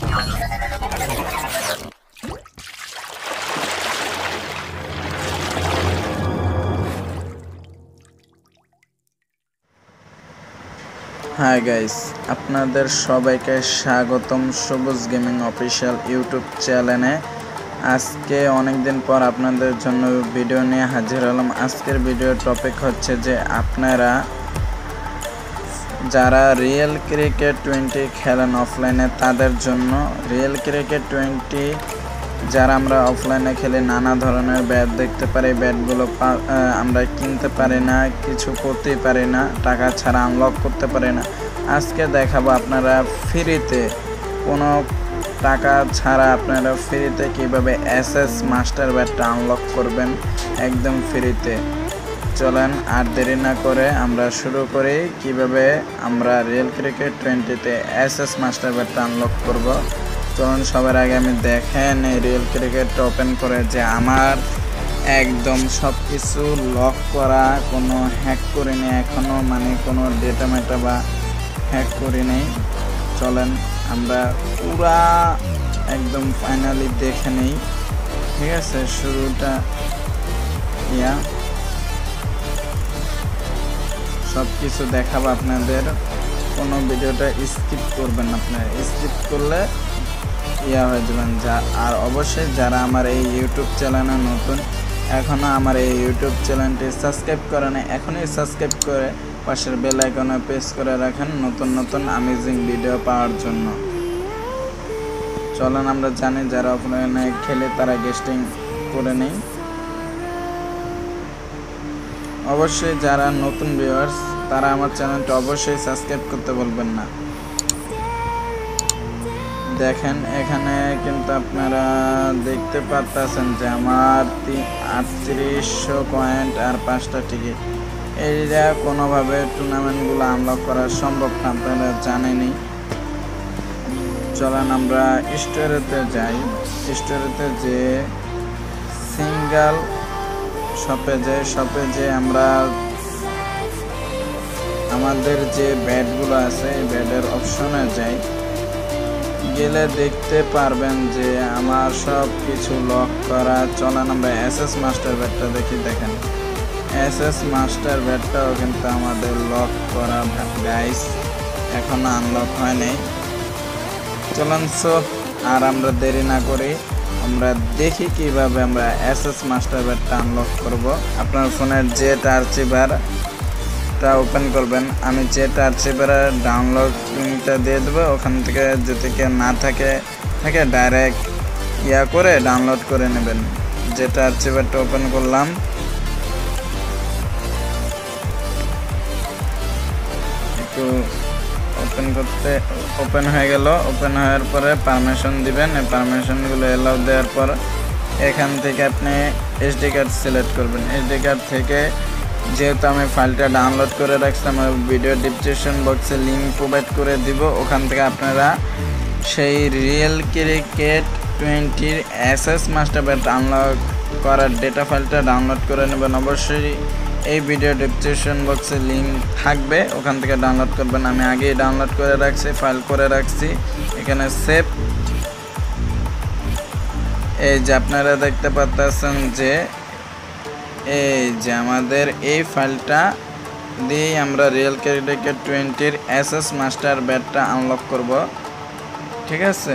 Hi guys, আপনাদের সবাইকে স্বাগতম সবুজ গেমিং অফিসিয়াল ইউটিউব চ্যানেলে। আজকে অনেক দিন পর আপনাদের জন্য ভিডিও নিয়ে হাজির হলাম। আজকের ভিডিওর টপিক হচ্ছে যে আপনারা যারা রিয়েল ক্রিকেট 20 খেলেন অফলাইনে তাদের জন্য। রিয়েল ক্রিকেট 20 যারা আমরা অফলাইনে খেলে নানা ধরনের ব্যাট দেখতে পারি, ব্যাটগুলো আমরা কিনতে পারি না, কিছু করতেই পারি না, টাকা ছাড়া আনলক করতে পারি না। আজকে দেখাবো আপনারা ফ্রিতে, কোনো টাকা ছাড়া আপনারা ফ্রিতে কীভাবে এসএস মাস্টার ব্যাটটা আনলক করবেন একদম ফ্রিতে। চলেন আর দেরি না করে আমরা শুরু করি কিভাবে আমরা রিয়েল ক্রিকেট 20-তে এসএস মাস্টার ব্যাটটা আনলক করব। চলুন সবার আগে আমি দেখেন এই রিয়েল ক্রিকেটটা ওপেন করে যে আমার একদম সব কিছু লক করা, কোনো হ্যাক করিনি এখনও, মানে কোনো ডেটা মেটা বা হ্যাক করি নেই। চলেন আমরা পুরা একদম ফাইনালি দেখে নেই, ঠিক আছে। শুরুটা সব কিছু দেখাবো আপনাদের, কোনো ভিডিওটা স্কিপ করবেন না। আপনারা স্কিপ করলে হয়ে যাবেন। আর অবশ্যই যারা আমার এই ইউটিউব চ্যানেলে নতুন, এখনও আমার এই ইউটিউব চ্যানেলটি সাবস্ক্রাইব করেন, এখনই সাবস্ক্রাইব করে পাশের বেল আইকনে প্রেস করে রাখেন নতুন নতুন অ্যামেজিং ভিডিও পাওয়ার জন্য। চলেন আমরা জানি যারা অফলাইনে খেলে তারা গেস্টিং করে নেই। অবশ্যই যারা নতুন ভিউয়ার্স তারা আমার চ্যানেলটা অবশ্যই সাবস্ক্রাইব করতে বলবেন না। দেখেন এখানে কিন্তু আপনারা দেখতে পাচ্ছেন যে আমার 3800 পয়েন্ট আর 5টা টিকিট। এইটা কোনোভাবে টুর্নামেন্টগুলো আনলক করা সম্ভব না, আপনারা জানেনই। চলেন আমরা স্টোরেতে যাই। স্টোরেতে যে সিঙ্গেল শপে যে আমরা আমাদের যে ব্যাটগুলো আছে এই ব্যাটের অপশনে যাই, গেলে দেখতে পারবেন যে আমার সব কিছু লক করা। চলেন আমরা এসএস মাস্টার ব্যাটটা দেখি। দেখেন এসএস মাস্টার ব্যাটটাও কিন্তু আমাদের লক করা গাইস, এখনো আনলক হয়নি। চলেন আর আমরা দেরি না করি আমরা দেখি কিভাবে আমরা এসএস মাস্টার ব্যাটটা আনলক করব। আপনার ফোনের জেট আর্চিভারটা ওপেন করবেন। আমি জেট আর্চিভারের ডাউনলোড লিঙ্কটা দিয়ে দেবো, ওখান থেকে যদি কেউ না থাকে ডাইরেক্ট করে ডাউনলোড করে নেবেন। জেট আর্চিভারটা ওপেন করলাম, একটু ওপেন হয়ে গেল। ওপেন হওয়ার পরে পারমিশন দিবেন। এই পারমিশনগুলো এলাও দেওয়ার পর এখান থেকে আপনি এসডি কার্ড সিলেক্ট করবেন। এসডি কার্ড থেকে যেহেতু আমি ফাইলটা ডাউনলোড করে রাখছি, আমার ভিডিও ডিসক্রিপশন বক্সে লিঙ্ক প্রোভাইড করে দিব। ওখান থেকে আপনারা সেই real cricket 20 SS master bat unlock করার ডেটা ফাইলটা ডাউনলোড করে নেবেন। অবশ্যই এই ভিডিও ডিসক্রিপশন বক্সে লিঙ্ক থাকবে, ওখান থেকে ডাউনলোড করবেন। আমি আগেই ডাউনলোড করে রাখছি, ফাইল করে রাখছি। এখানে সেভ, এই যে আপনারা দেখতে পাচ্ছেন যে এই যে আমাদের এই ফাইলটা দিয়ে আমরা রিয়েল ক্রিকেট 20 এসএস মাস্টার ব্যাটটা আনলক করব, ঠিক আছে।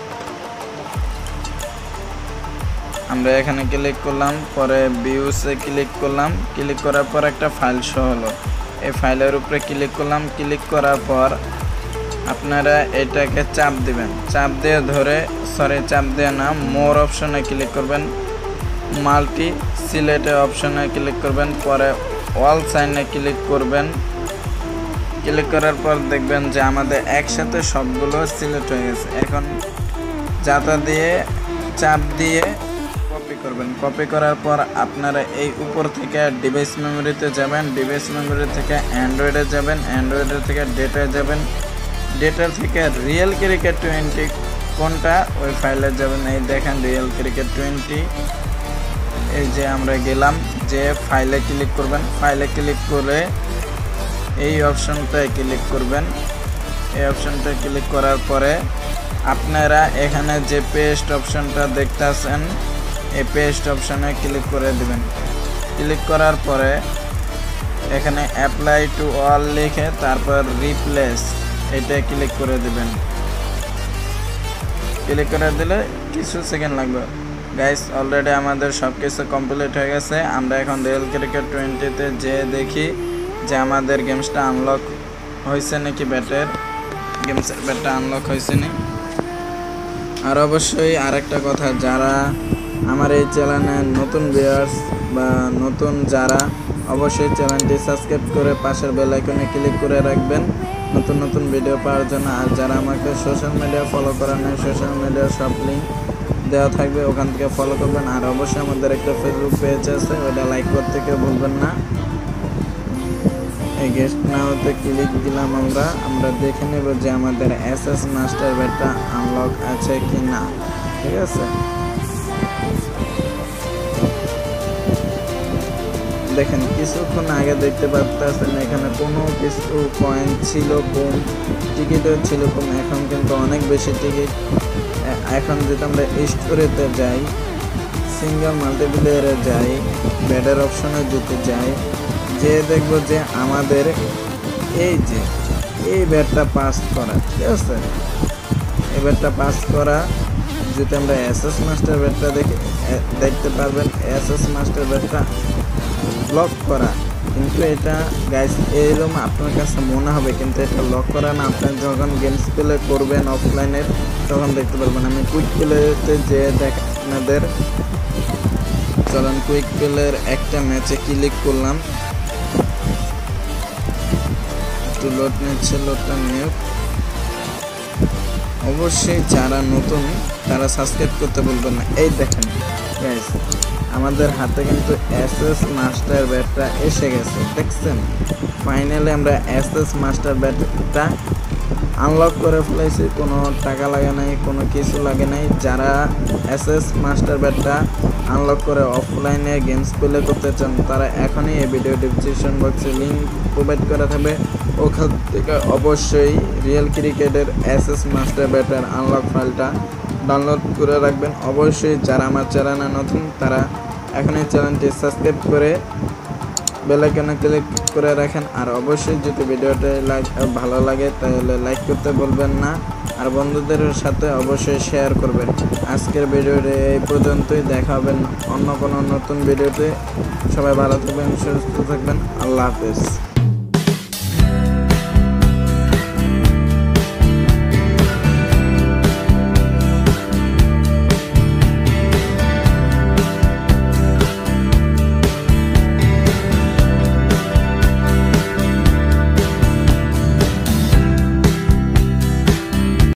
আমরা এখানে ক্লিক করলাম, পরে ভিউসে ক্লিক করলাম। ক্লিক করার পর একটা ফাইল শো হলো, এই ফাইলের উপরে ক্লিক করলাম। ক্লিক করার পর আপনারা এটাকে চাপ দিবেন, চাপ দিয়ে না, মোর অপশনে ক্লিক করবেন, মাল্টি সিলেটে অপশনে ক্লিক করবেন, পরে অল সাইনে ক্লিক করবেন। ক্লিক করার পর দেখবেন যে আমাদের একসাথে সবগুলো সিলেক্ট হয়ে গেছে। এখন যাতা দিয়ে চাপ দিয়ে কপি করবেন। কপি করার পর আপনারা এই উপর থেকে ডিভাইস মেমোরিতে যাবেন, ডিভাইস মেমোরি থেকে অ্যান্ড্রয়েডে যাবেন, অ্যান্ড্রয়েডের থেকে ডেটায় যাবেন, ডেটার থেকে রিয়েল ক্রিকেট 20 কোনটা ওই ফাইলে যাবেন। এই দেখেন রিয়েল ক্রিকেট 20, এই যে আমরা গেলাম, যে ফাইলে ক্লিক করবেন। ফাইলে ক্লিক করে এই অপশনটায় ক্লিক করবেন। এই অপশনটা ক্লিক করার পরে আপনারা এখানে যে পেস্ট অপশনটা দেখতেছেন এই পেস্ট অপশনে ক্লিক করে দিবেন। ক্লিক করার পরে এখানে অ্যাপ্লাই টু অল লিখে তারপর রিপ্লেস এটা ক্লিক করে দিবেন। ক্লিক করে দিলে কিছু সেকেন্ড লাগবে। গাইস অলরেডি আমাদের সব কিছু কমপ্লিট হয়ে গেছে। আমরা এখন রিয়েল ক্রিকেট 20-তে যে দেখি যে আমাদের গেমসটা আনলক হয়েছে নাকি, গেমসের ব্যাটটা আনলক হয়েছে নি। আর অবশ্যই আরেকটা কথা, যারা আমার এই চ্যানেলে নতুন ভিউয়ার্স বা নতুন যারা, অবশ্যই চ্যানেলটি সাবস্ক্রাইব করে পাশের বেল আইকনে ক্লিক করে রাখবেন নতুন নতুন ভিডিও পাওয়ার জন্য। আর যারা আমাকে সোশ্যাল মিডিয়া ফলো করেন না, সোশ্যাল মিডিয়ার সব লিঙ্ক দেওয়া থাকবে, ওখান থেকে ফলো করবেন। আর অবশ্যই আমাদের একটা ফেসবুক পেজ আছে, ওটা লাইক করতে কেউ ভুলবেন না। এই গেস্ট নাওতে ক্লিক দিলাম। আমরা দেখে নেব যে আমাদের এসএস মাস্টার ব্যাটটা আনলক আছে কি না। ঠিক আছে, দেখেন কিছুক্ষণ আগে দেখতে পাচ্ছেন এখানে কোনো কিছু কয়েন ছিল কম, টিকিটও ছিল কম। এখন কিন্তু অনেক বেশি টিকিট। এখন যদি আমরা স্টোরেতে যাই, সিঙ্গেল মাল্টিপ্লেয়ারে যাই, ব্যাটের অপশনে যেতে যাই, যে দেখবো যে আমাদের এই ব্যাটটা পাস করা। ঠিক আছে, এই ব্যাটটা পাস করা। যদি আমরা এসএস মাস্টার ব্যাটটা দেখতে পারবেন এসএস মাস্টার ব্যাটটা লক করা। কিন্তু এটা গাইস এরকম আপনার কাছে মনে হবে, কিন্তু এটা লক করা না। আপনার যখন গেমস প্লে করবেন অফলাইনের তখন দেখতে পারবেন। আমি কুইক প্লেতে যে আপনাদের চলেন কুইক প্লের একটা ম্যাচে ক্লিক করলাম। একটু লোড নিচ্ছে, লোডটা নিয়ে। অবশ্যই যারা নতুন তারা সাবস্ক্রাইব করতে বলবেন না। এই দেখেন গাইস আমাদের হাতে কিন্তু এসএস মাস্টার ব্যাটটা এসে গেছে, দেখছেন। ফাইনালি আমরা এসএস মাস্টার ব্যাটটা আনলক করে ফেলেছি। কোনো টাকা লাগে নাই, কোনো কিছু লাগে নাই। যারা এসএস মাস্টার ব্যাটটা আনলক করে অফলাইনে গেমস প্লে করতে চান তারা এখনই এই ভিডিও ডিসক্রিপশন বক্সে লিঙ্ক প্রোভাইড করা থাকবে, ওখান থেকে অবশ্যই রিয়েল ক্রিকেটের এসএস মাস্টার ব্যাটের আনলক ফাইলটা ডাউনলোড করে রাখবেন। অবশ্যই যারা আমার চ্যানেলে নতুন তারা এখনই চ্যানেলটি সাবস্ক্রাইব করে বেল আইকনে ক্লিক করে রাখেন। আর অবশ্যই যদি ভিডিওটা ভালো লাগে তাহলে লাইক করতে বলবেন না, আর বন্ধুদের সাথে অবশ্যই শেয়ার করবেন। আজকের ভিডিওটা এই পর্যন্তই, দেখা হবে অন্য কোনো নতুন ভিডিওতে। সবাই ভালো থাকবেন, সুস্থ থাকবেন। আল্লাহ হাফেজ।